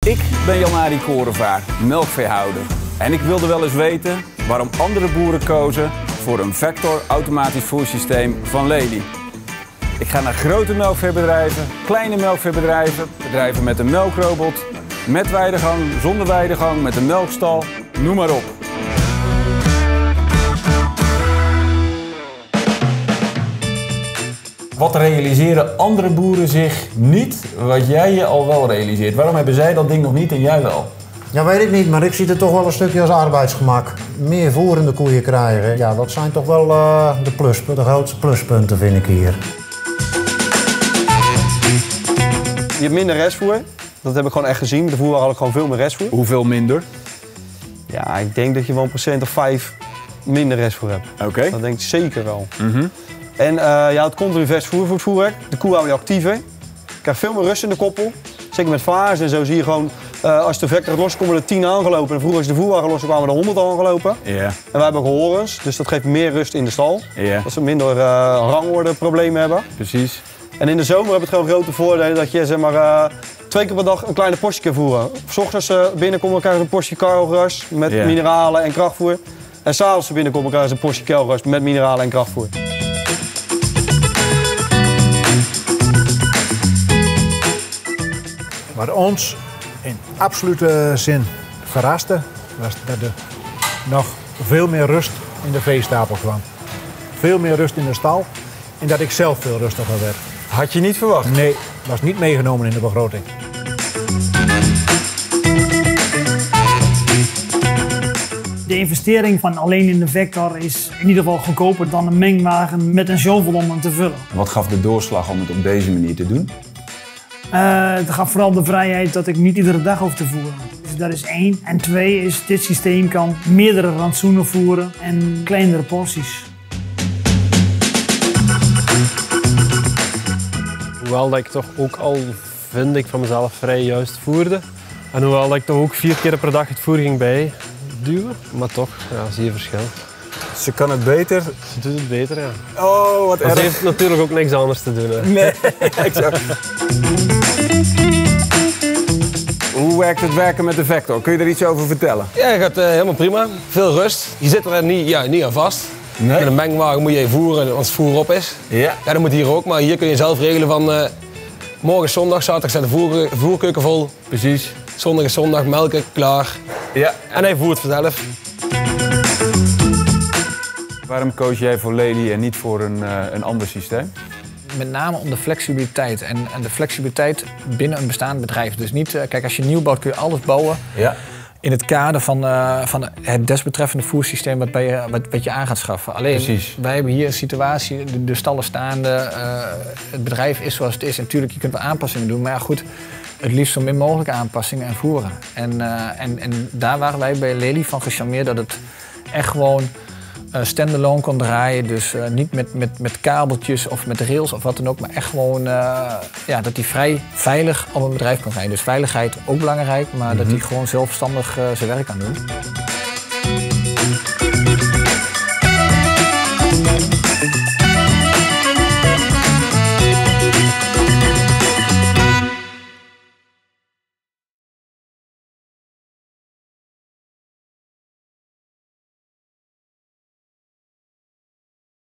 Ik ben Jan-Arie Korevaar, melkveehouder. En ik wilde wel eens weten waarom andere boeren kozen voor een Vector automatisch voersysteem van Lely. Ik ga naar grote melkveebedrijven, kleine melkveebedrijven, bedrijven met een melkrobot, met weidegang, zonder weidegang, met een melkstal, noem maar op. Wat realiseren andere boeren zich niet, wat jij je al wel realiseert? Waarom hebben zij dat ding nog niet en jij wel? Ja, weet ik niet, maar ik zie het toch wel een stukje als arbeidsgemak. Meer voerende koeien krijgen, ja, dat zijn toch wel de grootste pluspunten, vind ik hier. Je hebt minder restvoer, dat heb ik gewoon echt gezien. De voerwagen had ik gewoon veel meer restvoer. Hoeveel minder? Ja, ik denk dat je wel een % of 5 minder restvoer hebt. Oké. Dat denk ik zeker wel. En je houdt continu vers voer voor het voerwerk. De koe hou je actiever. Je krijgt veel meer rust in de koppel. Zeker met vaars en zo zie je gewoon, als de Vector los komen er 10 aangelopen. En vroeger als de voerwagen los kwamen er 100 aangelopen. Ja. En wij hebben horens, dus dat geeft meer rust in de stal. Ja. Dat ze minder rangordeproblemen hebben. Precies. En in de zomer heb je het gewoon grote voordelen dat je zeg maar 2 keer per dag een kleine portie kan voeren. 's Ochtends binnenkomen krijg je een portie karelgras met mineralen en krachtvoer. En 's avonds binnenkomen krijg je een portie kelgras met mineralen en krachtvoer. Wat ons in absolute zin verraste, was dat er nog veel meer rust in de veestapel kwam. Veel meer rust in de stal en dat ik zelf veel rustiger werd. Had je niet verwacht? Nee, was niet meegenomen in de begroting. De investering van alleen in de Vector is in ieder geval goedkoper dan een mengwagen met een shovel om hem te vullen. Wat gaf de doorslag om het op deze manier te doen? Het gaf vooral de vrijheid dat ik niet iedere dag hoef te voeren. Dus dat is 1. En 2 is dit systeem kan meerdere rantsoenen voeren en kleinere porties. Hoewel dat ik toch ook al, vind ik van mezelf, vrij juist voerde. En hoewel dat ik toch ook 4 keer per dag het voer ging bijduwen, maar toch, ja, zie je verschil. Ze kan het beter. Ze doet het beter, ja. Oh, wat Maar erg. ze heeft natuurlijk ook niks anders te doen. Hè. Nee, exact. Hoe werkt het werken met de Vector? Kun je er iets over vertellen? Ja, het gaat helemaal prima. Veel rust. Je zit er niet aan vast. Nee. Met een mengwagen moet je voeren als het voer op is. Ja. Ja, dat moet hier ook, maar hier kun je zelf regelen van morgen is zondag, zaterdag staat de voerkeuken vol. Precies. Zondag is zondag, melken, klaar. Ja. En hij voert vanzelf. Waarom koos jij voor Lely en niet voor een ander systeem? Met name om de flexibiliteit en de flexibiliteit binnen een bestaand bedrijf. Dus niet, kijk, als je nieuw bouwt kun je alles bouwen Ja. in het kader van het desbetreffende voersysteem wat je aan gaat schaffen. Alleen, Precies. wij hebben hier een situatie, de stallen staande, het bedrijf is zoals het is. En natuurlijk, je kunt wel aanpassingen doen, maar ja, goed, het liefst zo min mogelijk aanpassingen en voeren. En daar waren wij bij Lely van gecharmeerd dat het echt gewoon standalone kon draaien, dus niet met kabeltjes of met rails of wat dan ook, maar echt gewoon dat hij vrij veilig op een bedrijf kon rijden. Dus veiligheid ook belangrijk, maar dat hij gewoon zelfstandig zijn werk kan doen.